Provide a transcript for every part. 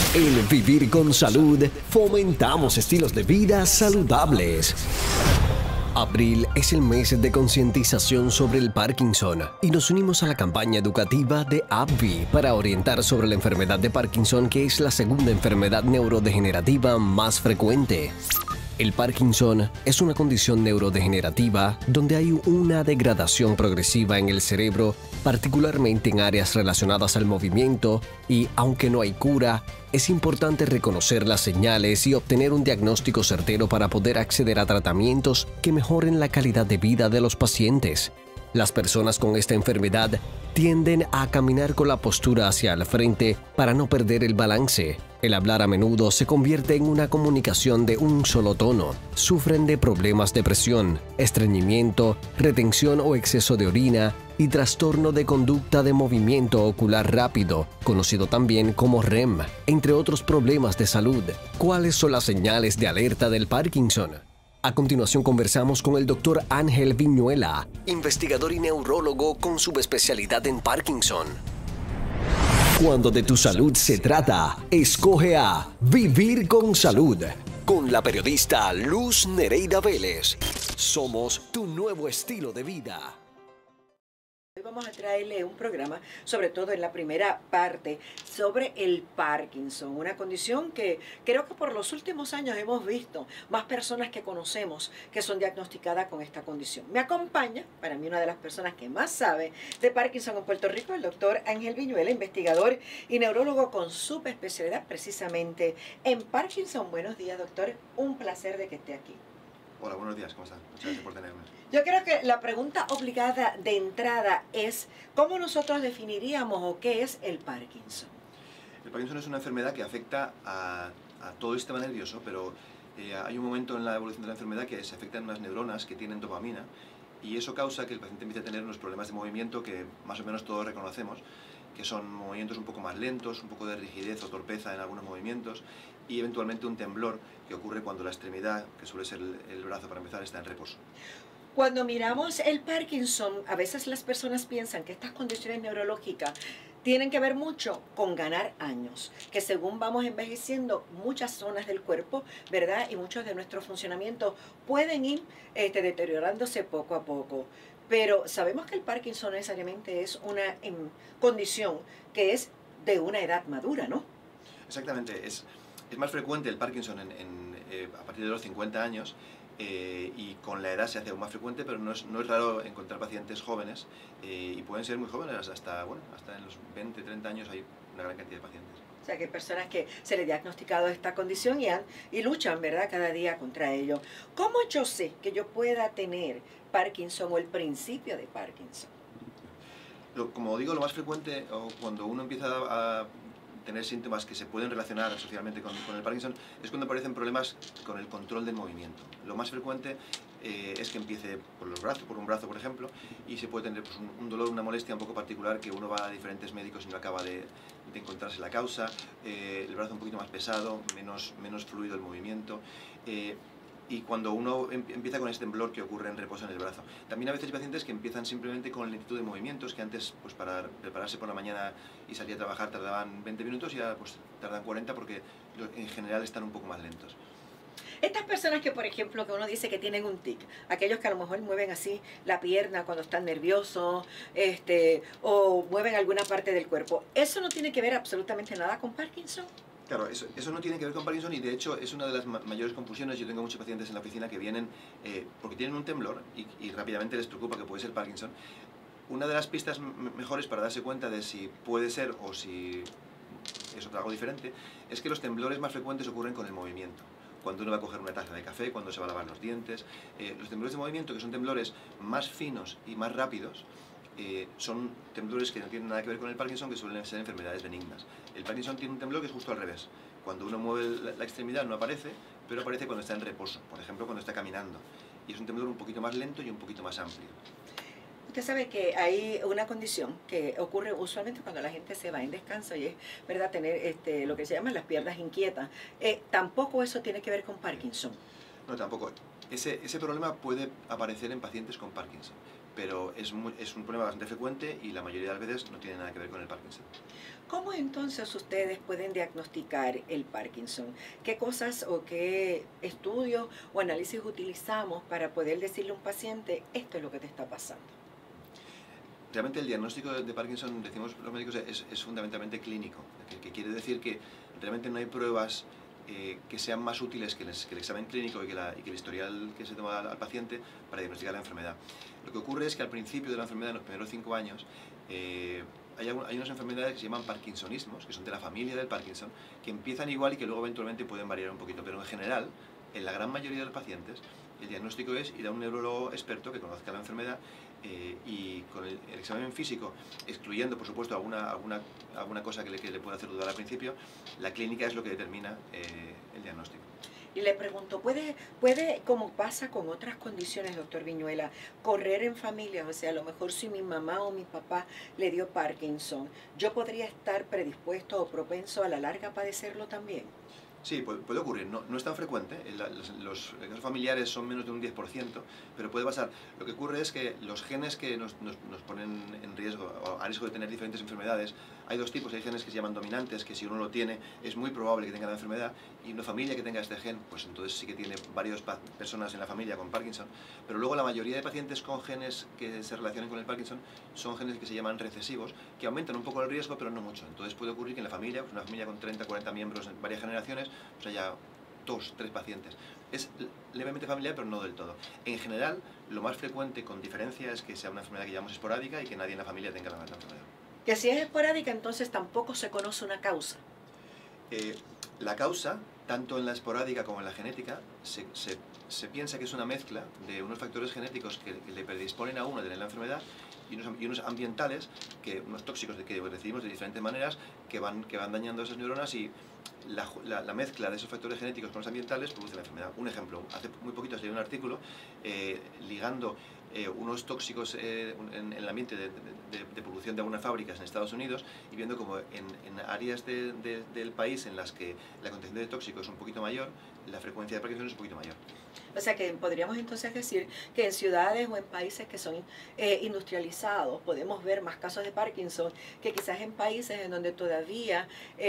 En Vivir con Salud fomentamos estilos de vida saludables. Abril es el mes de concientización sobre el Parkinson y nos unimos a la campaña educativa de AbbVie para orientar sobre la enfermedad de Parkinson, que es la segunda enfermedad neurodegenerativa más frecuente. El Parkinson es una condición neurodegenerativa donde hay una degradación progresiva en el cerebro, particularmente en áreas relacionadas al movimiento, y aunque no hay cura, es importante reconocer las señales y obtener un diagnóstico certero para poder acceder a tratamientos que mejoren la calidad de vida de los pacientes. Las personas con esta enfermedad tienden a caminar con la postura hacia el frente para no perder el balance. El hablar a menudo se convierte en una comunicación de un solo tono. Sufren de problemas de presión, estreñimiento, retención o exceso de orina y trastorno de conducta de movimiento ocular rápido, conocido también como REM, entre otros problemas de salud. ¿Cuáles son las señales de alerta del Parkinson? A continuación conversamos con el Dr. Ángel Viñuela, investigador y neurólogo con subespecialidad en Parkinson. Cuando de tu salud se trata, escoge a Vivir con Salud, con la periodista Luz Nereida Vélez. Somos tu nuevo estilo de vida. Hoy vamos a traerle un programa, sobre todo en la primera parte, sobre el Parkinson, una condición que creo que por los últimos años hemos visto más personas que conocemos que son diagnosticadas con esta condición. Me acompaña, para mí, una de las personas que más sabe de Parkinson en Puerto Rico, el doctor Ángel Viñuela, investigador y neurólogo con subespecialidad precisamente en Parkinson. Buenos días, doctor. Un placer de que esté aquí. Hola, buenos días, ¿cómo estás? Muchas gracias por tenerme. Yo creo que la pregunta obligada de entrada es ¿cómo nosotros definiríamos o qué es el Parkinson? El Parkinson es una enfermedad que afecta a todo el sistema nervioso, pero hay un momento en la evolución de la enfermedad que se afectan unas neuronas que tienen dopamina, y eso causa que el paciente empiece a tener unos problemas de movimiento que más o menos todos reconocemos, que son movimientos un poco más lentos, un poco de rigidez o torpeza en algunos movimientos, y eventualmente un temblor que ocurre cuando la extremidad, que suele ser el brazo para empezar, está en reposo. Cuando miramos el Parkinson, a veces las personas piensan que estas condiciones neurológicas tienen que ver mucho con ganar años, que según vamos envejeciendo, muchas zonas del cuerpo, ¿verdad? Y muchos de nuestros funcionamientos pueden ir deteriorándose poco a poco. Pero sabemos que el Parkinson necesariamente es una condición que es de una edad madura, ¿no? Exactamente, es más frecuente el Parkinson a partir de los 50 años, y con la edad se hace aún más frecuente, pero no es raro encontrar pacientes jóvenes, y pueden ser muy jóvenes, hasta en los 20, 30 años hay una gran cantidad de pacientes. O sea, que hay personas que se les ha diagnosticado esta condición y luchan, ¿verdad?, cada día contra ello. ¿Cómo yo sé que yo pueda tener Parkinson o el principio de Parkinson? Como digo, lo más frecuente, o cuando uno empieza a tener síntomas que se pueden relacionar socialmente con el Parkinson, es cuando aparecen problemas con el control del movimiento. Lo más frecuente es que empiece por los brazos, por un brazo, por ejemplo, y se puede tener pues, un dolor, una molestia un poco particular, que uno va a diferentes médicos y no acaba de encontrarse la causa, el brazo un poquito más pesado, menos fluido el movimiento, y cuando uno empieza con este temblor que ocurre en reposo en el brazo. También a veces hay pacientes que empiezan simplemente con lentitud de movimientos, que antes, pues para prepararse por la mañana y salir a trabajar tardaban 20 minutos, y ya pues tardan 40, porque en general están un poco más lentos. Estas personas que, por ejemplo, que uno dice que tienen un tic, aquellos que a lo mejor mueven así la pierna cuando están nerviosos, o mueven alguna parte del cuerpo, ¿eso no tiene que ver absolutamente nada con Parkinson? Claro, eso no tiene que ver con Parkinson, y de hecho es una de las mayores confusiones. Yo tengo muchos pacientes en la oficina que vienen porque tienen un temblor y rápidamente les preocupa que puede ser Parkinson. Una de las pistas mejores para darse cuenta de si puede ser o si es algo diferente es que los temblores más frecuentes ocurren con el movimiento. Cuando uno va a coger una taza de café, cuando se va a lavar los dientes. Los temblores de movimiento, que son temblores más finos y más rápidos, son temblores que no tienen nada que ver con el Parkinson, que suelen ser enfermedades benignas. El Parkinson tiene un temblor que es justo al revés. Cuando uno mueve la extremidad no aparece, pero aparece cuando está en reposo, por ejemplo cuando está caminando. Y es un temblor un poquito más lento y un poquito más amplio. Usted sabe que hay una condición que ocurre usualmente cuando la gente se va en descanso, y es, ¿verdad?, tener lo que se llama las piernas inquietas. Tampoco eso tiene que ver con Parkinson. No, tampoco. Ese problema puede aparecer en pacientes con Parkinson, pero es un problema bastante frecuente y la mayoría de las veces no tiene nada que ver con el Parkinson. ¿Cómo entonces ustedes pueden diagnosticar el Parkinson? ¿Qué cosas o qué estudios o análisis utilizamos para poder decirle a un paciente, esto es lo que te está pasando? Realmente el diagnóstico de Parkinson, decimos los médicos, es fundamentalmente clínico, que quiere decir que realmente no hay pruebas que sean más útiles que el examen clínico y que el historial que se toma al paciente para diagnosticar la enfermedad. Lo que ocurre es que al principio de la enfermedad, en los primeros 5 años, hay unas enfermedades que se llaman parkinsonismos, que son de la familia del Parkinson, que empiezan igual y que luego eventualmente pueden variar un poquito, pero en general, en la gran mayoría de los pacientes, el diagnóstico es ir a un neurólogo experto que conozca la enfermedad y con el examen físico, excluyendo por supuesto alguna cosa que le pueda hacer dudar al principio, la clínica es lo que determina el diagnóstico. Y le pregunto, ¿puede, como pasa con otras condiciones, doctor Viñuela, correr en familia? O sea, a lo mejor si mi mamá o mi papá le dio Parkinson, ¿yo podría estar predispuesto o propenso a la larga a padecerlo también? Sí, puede ocurrir, no es tan frecuente, los casos familiares son menos de un 10%, pero puede pasar. Lo que ocurre es que los genes que nos ponen en riesgo, o a riesgo de tener diferentes enfermedades, hay dos tipos, hay genes que se llaman dominantes, que si uno lo tiene es muy probable que tenga la enfermedad, y una familia que tenga este gen, pues entonces sí que tiene varias personas en la familia con Parkinson, pero luego la mayoría de pacientes con genes que se relacionan con el Parkinson son genes que se llaman recesivos, que aumentan un poco el riesgo, pero no mucho. Entonces puede ocurrir que en la familia, pues una familia con 30, 40 miembros en varias generaciones, pues haya 2, 3 pacientes. Es levemente familiar, pero no del todo. En general, lo más frecuente, con diferencia, es que sea una enfermedad que llamamos esporádica y que nadie en la familia tenga la enfermedad. Que si es esporádica, entonces tampoco se conoce una causa. La causa, tanto en la esporádica como en la genética, se piensa que es una mezcla de unos factores genéticos que le predisponen a uno a tener la enfermedad y unos ambientales, unos tóxicos que recibimos de diferentes maneras, que van dañando esas neuronas, y la mezcla de esos factores genéticos con los ambientales produce la enfermedad. Un ejemplo, hace muy poquito leí un artículo ligando unos tóxicos en el ambiente de producción de algunas fábricas en Estados Unidos, y viendo como en áreas del país en las que la concentración de tóxicos es un poquito mayor, la frecuencia de Parkinson es un poquito mayor. O sea que podríamos entonces decir que en ciudades o en países que son industrializados podemos ver más casos de Parkinson que quizás en países en donde todavía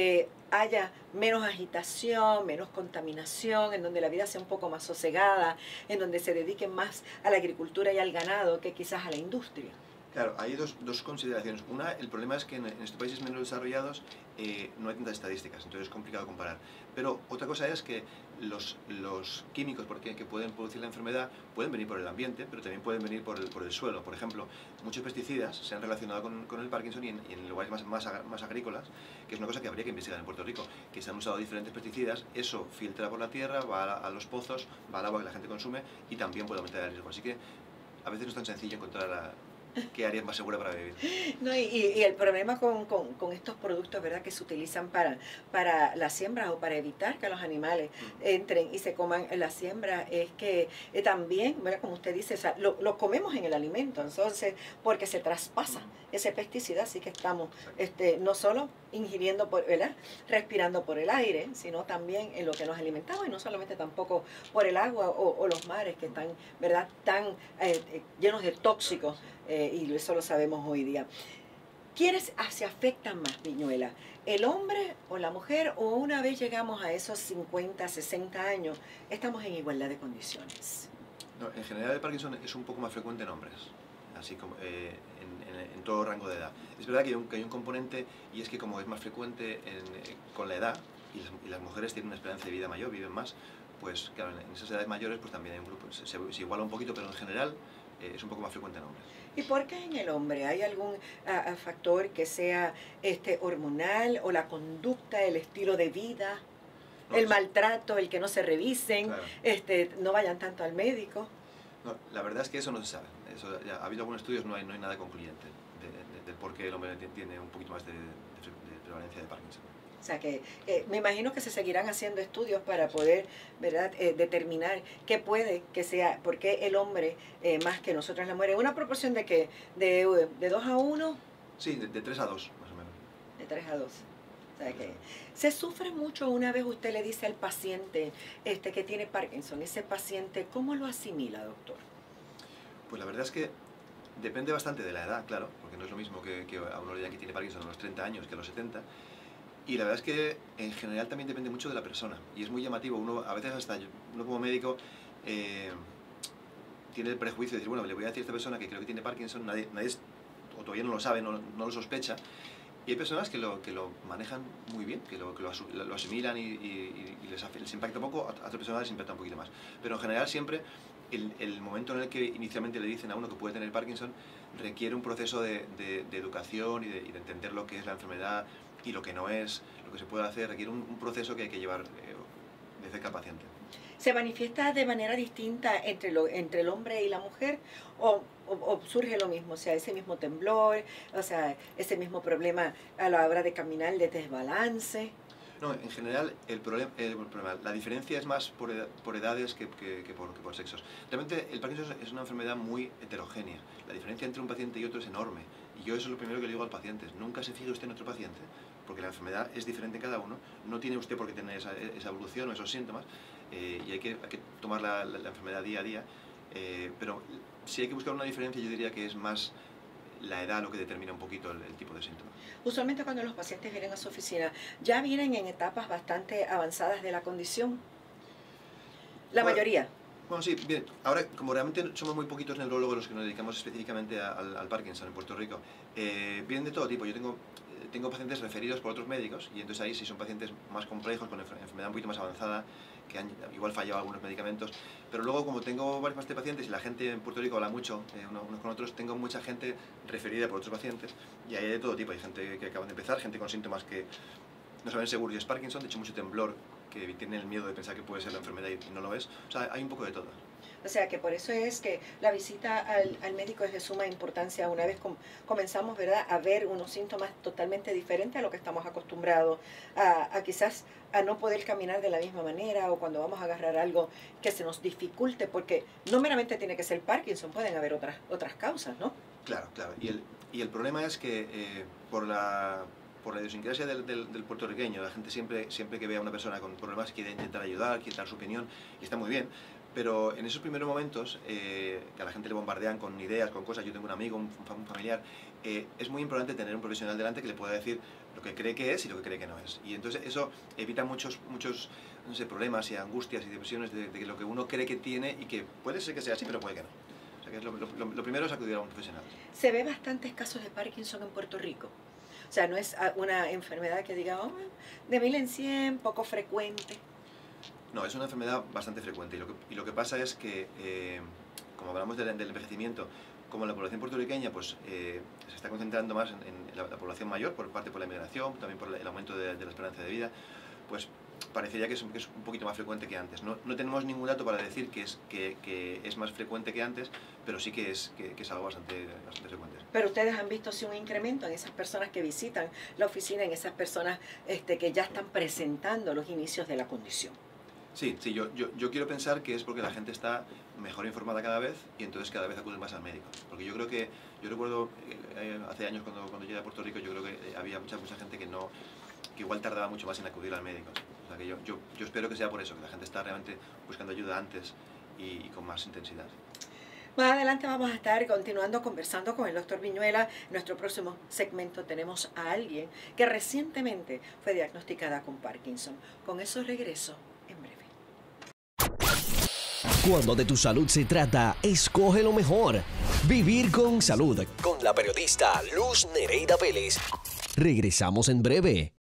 haya menos agitación, menos contaminación, en donde la vida sea un poco más sosegada, en donde se dediquen más a la agricultura y al ganado que quizás a la industria. Claro, hay dos consideraciones. Una, el problema es que en estos países menos desarrollados no hay tantas estadísticas, entonces es complicado comparar. Pero otra cosa es que los químicos que pueden producir la enfermedad pueden venir por el ambiente, pero también pueden venir por el suelo. Por ejemplo, muchos pesticidas se han relacionado con el Parkinson y en lugares más agrícolas, que es una cosa que habría que investigar en Puerto Rico, que se han usado diferentes pesticidas, eso filtra por la tierra, va a los pozos, va al agua que la gente consume y también puede aumentar el riesgo. Así que a veces no es tan sencillo encontrar qué área es más segura para vivir. No, y el problema con estos productos, ¿verdad?, que se utilizan para las siembras o para evitar que los animales entren y se coman la siembra, es que también, ¿verdad?, como usted dice, o sea, lo comemos en el alimento, entonces, porque se traspasa ese pesticida, así que estamos no solo ingiriendo, ¿verdad?, respirando por el aire, sino también en lo que nos alimentamos, y no solamente tampoco por el agua o los mares que están, ¿verdad?, tan llenos de tóxicos, y eso lo sabemos hoy día. ¿Quiénes se afectan más, Viñuela? ¿El hombre o la mujer? ¿O una vez llegamos a esos 50, 60 años, estamos en igualdad de condiciones? No, en general el Parkinson es un poco más frecuente en hombres, así como en todo rango de edad. Es verdad que hay un componente, y es que como es más frecuente con la edad, y las mujeres tienen una esperanza de vida mayor, viven más, pues claro, en esas edades mayores pues también hay un grupo, se iguala un poquito, pero en general es un poco más frecuente en hombres. ¿Y por qué en el hombre? ¿Hay algún factor que sea hormonal, o la conducta, el estilo de vida, el maltrato, el que no se revisen, claro, no vayan tanto al médico? No, la verdad es que eso no se sabe. Ha habido algunos estudios, no hay nada concluyente del por qué el hombre tiene un poquito más de prevalencia de Parkinson. O sea que me imagino que se seguirán haciendo estudios para poder, ¿verdad?, determinar qué puede que sea, por qué el hombre más que nosotras las mujeres. ¿Una proporción de qué? ¿De 2 a 1? Sí, de 3 a 2, más o menos. De 3 a 2. O sea que se sufre mucho una vez usted le dice al paciente que tiene Parkinson. Ese paciente, ¿cómo lo asimila, doctor? Pues la verdad es que Depende bastante de la edad, claro, porque no es lo mismo que a uno le digan que tiene Parkinson a los 30 años que a los 70. Y la verdad es que en general también depende mucho de la persona. Y es muy llamativo, uno a veces hasta uno como médico tiene el prejuicio de decir, bueno, le voy a decir a esta persona que creo que tiene Parkinson, nadie o todavía no lo sabe, no lo sospecha. Y hay personas que lo manejan muy bien, que lo asimilan y les impacta poco, a otras personas les impacta un poquito más. Pero en general siempre el momento en el que inicialmente le dicen a uno que puede tener Parkinson requiere un proceso de educación y de entender lo que es la enfermedad y lo que no es, lo que se puede hacer, requiere un proceso que hay que llevar de cerca al paciente. ¿Se manifiesta de manera distinta entre el hombre y la mujer o surge lo mismo? O sea, ese mismo temblor, o sea, ese mismo problema a la hora de caminar, de desbalance. No, en general el problema, la diferencia es más por edades que por sexos. Realmente el Parkinson es una enfermedad muy heterogénea. La diferencia entre un paciente y otro es enorme. Y yo eso es lo primero que le digo al paciente. Nunca se fije usted en otro paciente, porque la enfermedad es diferente en cada uno. No tiene usted por qué tener esa evolución o esos síntomas. Y hay que tomar la enfermedad día a día. Pero si hay que buscar una diferencia, yo diría que es más la edad lo que determina un poquito el tipo de síntomas. Usualmente cuando los pacientes vienen a su oficina, ¿ya vienen en etapas bastante avanzadas de la condición? La mayoría. Bueno, sí, bien, ahora como realmente somos muy poquitos neurólogos los que nos dedicamos específicamente al Parkinson en Puerto Rico, vienen de todo tipo. Yo tengo pacientes referidos por otros médicos y entonces ahí sí son pacientes más complejos, con enfermedad un poquito más avanzada, que han igual fallado algunos medicamentos, pero luego como tengo varios pacientes y la gente en Puerto Rico habla mucho unos con otros, tengo mucha gente referida por otros pacientes y hay de todo tipo. Hay gente que acaban de empezar, gente con síntomas que no saben seguro si es Parkinson, de hecho mucho temblor, que tienen el miedo de pensar que puede ser la enfermedad y no lo es. O sea, hay un poco de todo. O sea, que por eso es que la visita al médico es de suma importancia. Una vez comenzamos, ¿verdad?, a ver unos síntomas totalmente diferentes a lo que estamos acostumbrados, a quizás a no poder caminar de la misma manera, o cuando vamos a agarrar algo que se nos dificulte, porque no meramente tiene que ser Parkinson, pueden haber otras causas, ¿no? Claro, claro. Y el problema es que por la idiosincrasia del puertorriqueño, la gente siempre que ve a una persona con problemas quiere intentar ayudar, quiere dar su opinión, y está muy bien, pero en esos primeros momentos, que a la gente le bombardean con ideas, con cosas, yo tengo un amigo, un familiar, es muy importante tener un profesional delante que le pueda decir lo que cree que es y lo que cree que no es. Y entonces eso evita muchos no sé, problemas y angustias y depresiones de lo que uno cree que tiene y que puede ser que sea así, pero puede que no. O sea que lo primero es acudir a un profesional. Se ve bastantes casos de Parkinson en Puerto Rico. O sea, no es una enfermedad que diga, oh, de 1000 en 100, poco frecuente. No, es una enfermedad bastante frecuente y lo que pasa es que, como hablamos del envejecimiento, como la población puertorriqueña pues, se está concentrando más en la población mayor, por la inmigración, también por el aumento de la esperanza de vida, pues parecería que es un poquito más frecuente que antes. No tenemos ningún dato para decir que es más frecuente que antes, pero sí que es algo bastante frecuente. Pero ustedes han visto sí un incremento en esas personas que visitan la oficina, en esas personas que ya están presentando los inicios de la condición. Sí, yo quiero pensar que es porque la gente está mejor informada cada vez y entonces cada vez acude más al médico. Porque yo recuerdo hace años cuando llegué a Puerto Rico, yo creo que había mucha gente que igual tardaba mucho más en acudir al médico. O sea que yo espero que sea por eso, que la gente está realmente buscando ayuda antes y con más intensidad. Más adelante vamos a estar continuando conversando con el doctor Viñuela. En nuestro próximo segmento tenemos a alguien que recientemente fue diagnosticada con Parkinson. Con eso regreso en breve. Cuando de tu salud se trata, escoge lo mejor. Vivir con salud. Con la periodista Luz Nereida Vélez. Regresamos en breve.